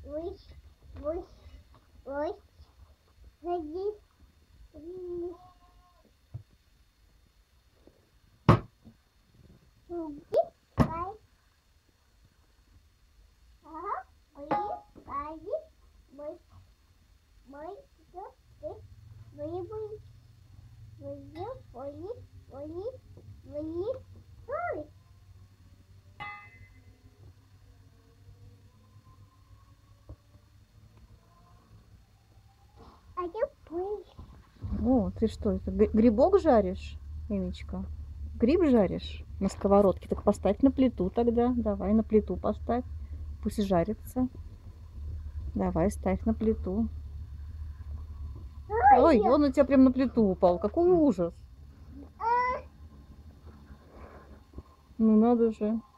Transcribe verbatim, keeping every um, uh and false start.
Высь, высь, высь, садись. Иди, пой. Ага, высь, пойди, высь, высь, высь, высь, высь, высь, высь, высь, высь, высь. А я пой. О, ты что, это гри- грибок жаришь, Эмичка? Гриб жаришь на сковородке? Так поставь на плиту тогда. Давай на плиту поставь. Пусть жарится. Давай, ставь на плиту. Ой, Ой, он у тебя прям на плиту упал. Какой ужас. а, Ну надо же.